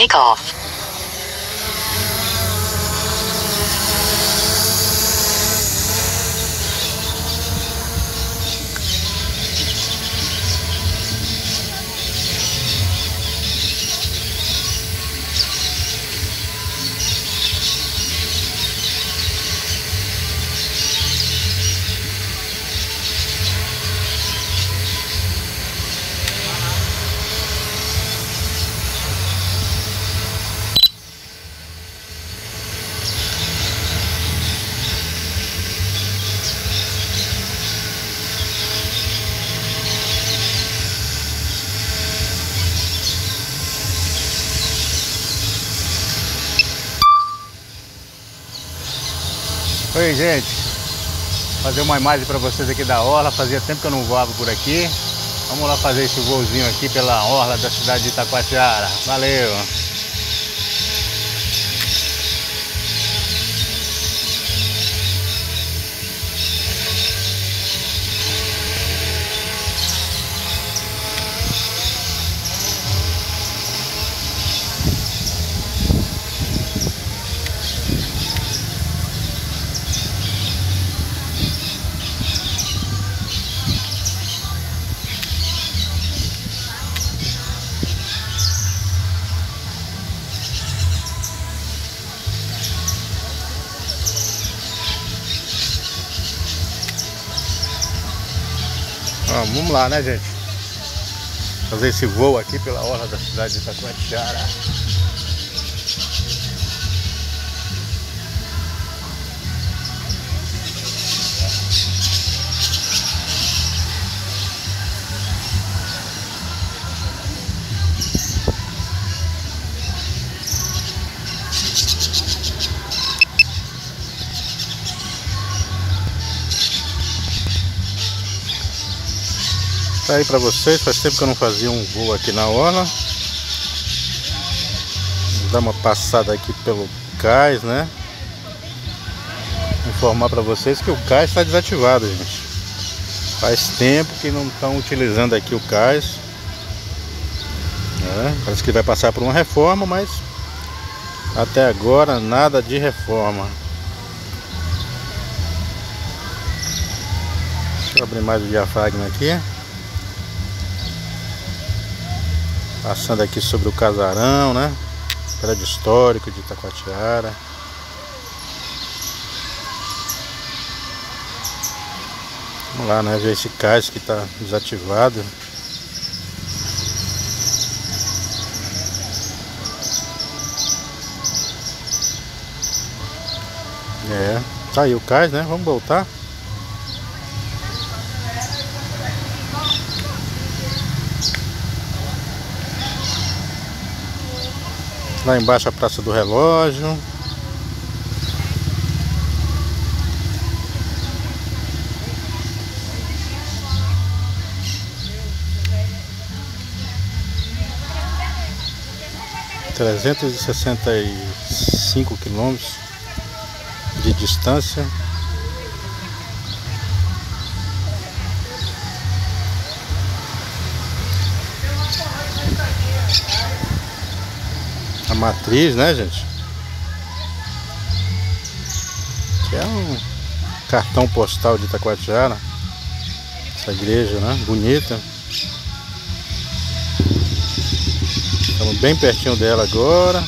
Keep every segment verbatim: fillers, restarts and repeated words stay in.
takeoff. Oi, gente, fazer uma imagem para vocês aqui da orla. Fazia tempo que eu não voava por aqui. Vamos lá fazer esse voozinho aqui pela orla da cidade de Itacoatiara. Valeu! Ah, vamos lá, né, gente? Fazer esse voo aqui pela orla da cidade de Itacoatiara. Tá aí pra vocês, faz tempo que eu não fazia um voo aqui na orla. Vou dar uma passada aqui pelo cais, né? Informar pra vocês que o cais está desativado, gente. Faz tempo que não estão utilizando aqui o cais, né? Parece que vai passar por uma reforma, mas até agora nada de reforma. Deixa eu abrir mais o diafragma aqui. Passando aqui sobre o casarão, né? Prédio histórico de Itacoatiara. Vamos lá, né? Ver esse cais que está desativado. É, tá aí o cais, né? Vamos voltar. Lá embaixo a Praça do Relógio. trezentos e sessenta e cinco quilômetros de distância. A matriz, né, gente? Que é um cartão postal de Itacoatiara. Essa igreja, né? Bonita. Estamos bem pertinho dela agora.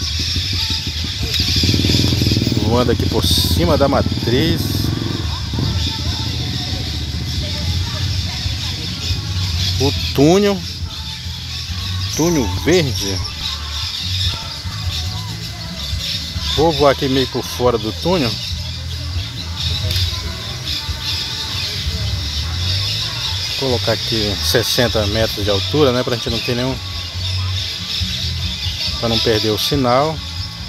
Voando aqui por cima da matriz. O túnel. Túnel verde. Vou voar aqui meio por fora do túnel. Vou colocar aqui sessenta metros de altura, né? Pra gente não ter nenhum... Pra não perder o sinal.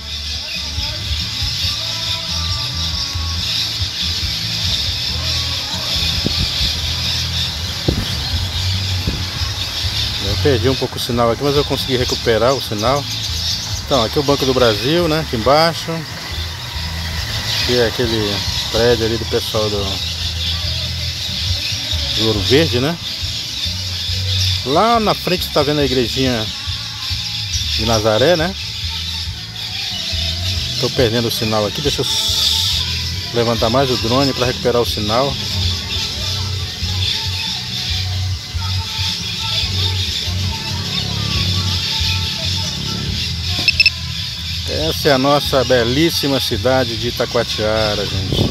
Eu perdi um pouco o sinal aqui, mas eu consegui recuperar o sinal. Então, aqui é o Banco do Brasil, né? Aqui embaixo. Aqui é aquele prédio ali do pessoal do, do Ouro Verde, né? Lá na frente você tá vendo a igrejinha de Nazaré, né? Tô perdendo o sinal aqui, deixa eu levantar mais o drone para recuperar o sinal. Essa é a nossa belíssima cidade de Itacoatiara, gente.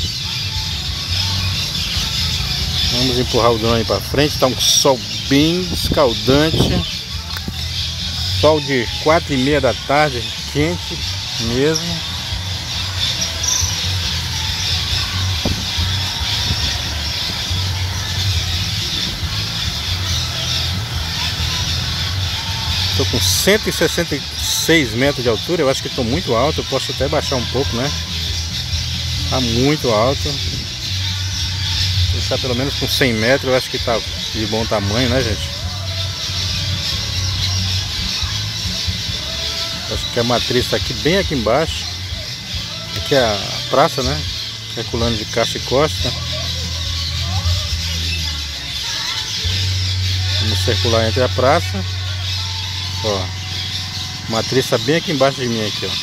Vamos empurrar o drone para frente. Tá um sol bem escaldante. Sol de quatro e meia da tarde, quente mesmo. Estou com cento e sessenta e seis metros de altura. Eu acho que estou muito alto. Eu posso até baixar um pouco, né? Tá muito alto. Deixar pelo menos com cem metros. Eu acho que tá de bom tamanho, né, gente? Acho que a matriz está aqui, bem aqui embaixo. Aqui é a praça, né? Circulando de Castro e Costa. Vamos circular entre a praça. Ó, a matriz está bem aqui embaixo de mim aqui, ó.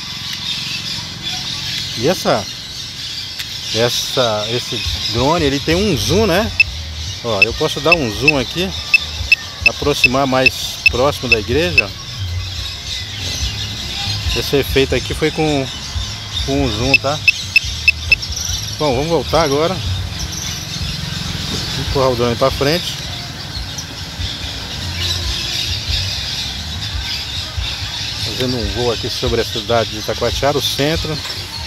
E essa, essa, esse drone, ele tem um zoom, né? Ó, eu posso dar um zoom aqui, aproximar mais próximo da igreja. Esse efeito aqui foi com, com um zoom, tá? Bom, vamos voltar agora. Empurrar o drone para frente. Fazendo um voo aqui sobre a cidade de Itacoatiara, o centro.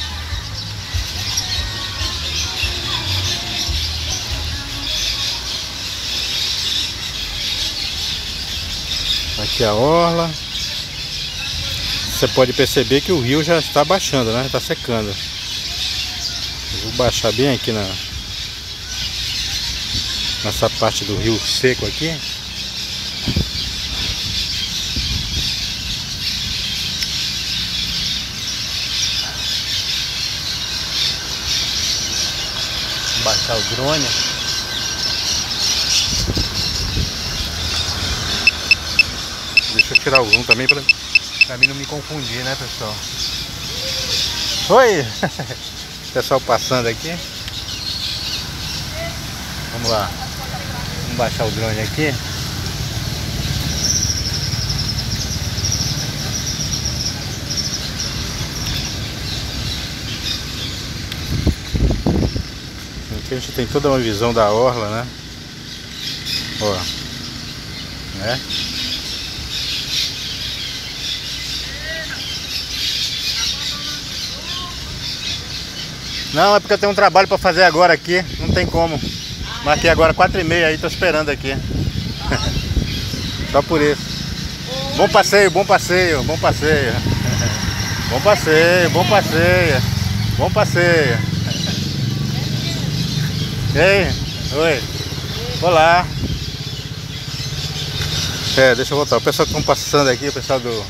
Aqui a orla. Você pode perceber que o rio já está baixando, né? Está secando. Eu vou baixar bem aqui na nessa parte do rio seco aqui. Baixar o drone. Deixa eu tirar o zoom também para Pra mim não me confundir, né, pessoal? Oi! Pessoal passando aqui. Vamos lá. Vamos baixar o drone aqui. Aqui a gente tem toda uma visão da orla, né? Ó. Né? Não, é porque eu tenho um trabalho para fazer agora aqui, não tem como. Marquei agora quatro e meia aí, tô esperando aqui. Só por isso. Bom passeio, bom passeio, bom passeio. Bom passeio, bom passeio. Bom passeio. E aí? Oi. Olá. É, deixa eu voltar. O pessoal que estão passando aqui, o pessoal do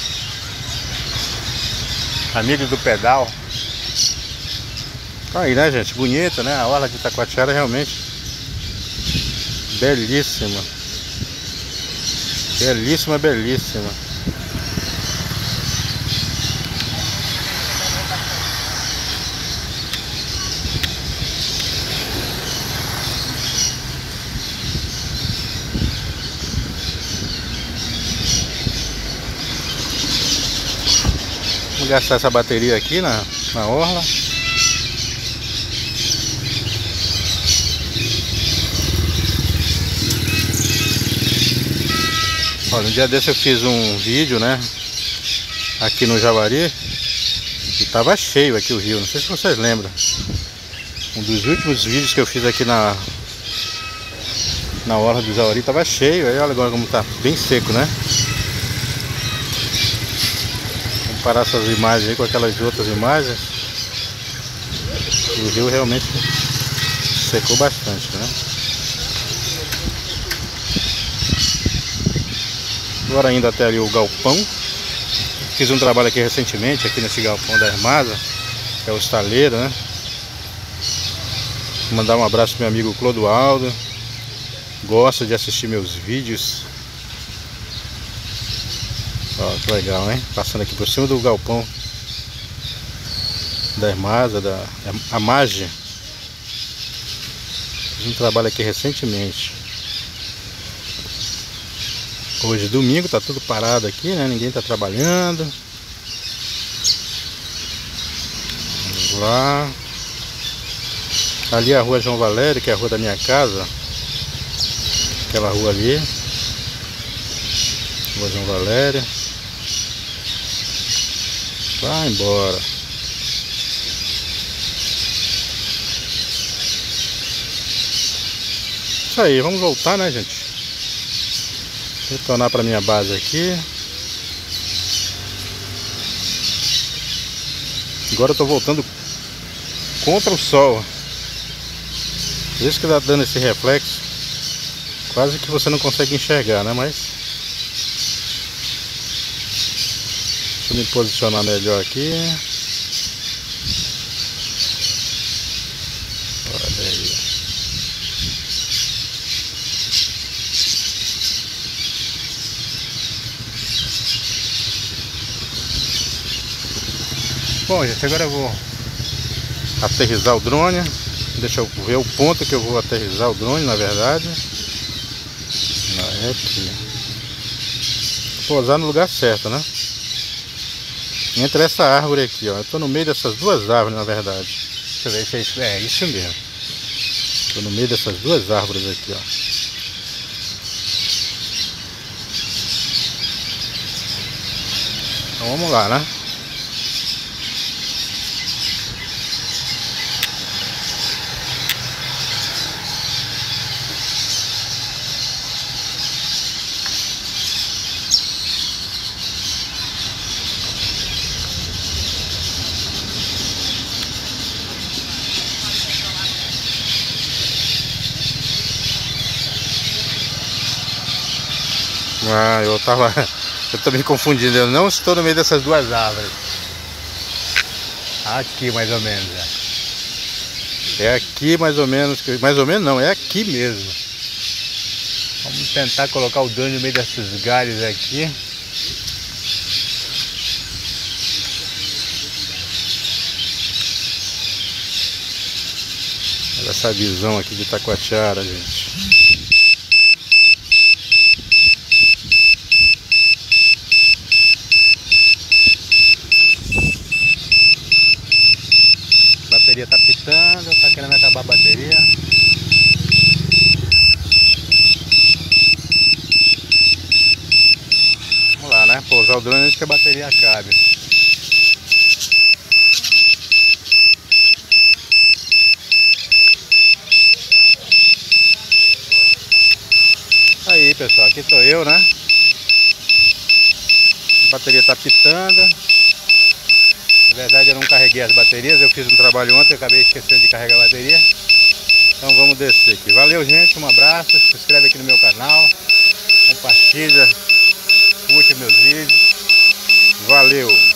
Amigos do Pedal. Aí, né, gente? Bonita, né? A orla de Itacoatiara realmente belíssima. Belíssima, belíssima. Vamos gastar essa bateria aqui na, na orla. Olha, um dia desse eu fiz um vídeo, né, aqui no Javari, e tava cheio aqui o rio, não sei se vocês lembram. Um dos últimos vídeos que eu fiz aqui na na orla do Javari tava cheio, aí olha agora como tá bem seco, né. Vamos comparar essas imagens aí com aquelas outras imagens. O rio realmente secou bastante, né. Agora indo até ali o galpão. Fiz um trabalho aqui recentemente, aqui nesse galpão da Hermasa, que é o estaleiro, né? Vou mandar um abraço pro meu amigo Clodoaldo. Gosta de assistir meus vídeos. Ó, que legal, hein? Passando aqui por cima do galpão da Ermasa, da a Mage. A gente trabalha aqui recentemente. Hoje domingo, tá tudo parado aqui, né? Ninguém tá trabalhando. Vamos lá. Ali é a rua João Valério, que é a rua da minha casa. Aquela rua ali. Rua João Valério. Vai embora. Isso aí, vamos voltar, né, gente? Retornar para minha base aqui. Agora eu tô voltando contra o sol. Por isso que tá dando esse reflexo. Quase que você não consegue enxergar, né? Mas deixa eu me posicionar melhor aqui. Olha aí. Bom, gente, agora eu vou Aterrissar o drone. Deixa eu ver o ponto que eu vou aterrissar o drone, na verdade. Não, é aqui. Pousar no lugar certo, né? Entre essa árvore aqui, ó. Eu tô no meio dessas duas árvores, na verdade. Deixa eu ver se é isso, é isso mesmo. Tô no meio dessas duas árvores aqui, ó. Então vamos lá, né? Ah, eu tava... Eu tô me confundindo, eu não estou no meio dessas duas árvores. Aqui mais ou menos, é. É aqui mais ou menos, mais ou menos não, é aqui mesmo. Vamos tentar colocar o drone no meio desses galhos aqui. Olha essa visão aqui de Itacoatiara, gente. A bateria tá pitando, tá querendo acabar a bateria. Vamos lá, né? Pousar o drone antes que a bateria acabe. Aí, pessoal, aqui tô eu, né? A bateria tá pitando. Na verdade eu não carreguei as baterias, eu fiz um trabalho ontem, eu acabei esquecendo de carregar a bateria. Então vamos descer aqui. Valeu, gente, um abraço, se inscreve aqui no meu canal, compartilha, curte meus vídeos. Valeu!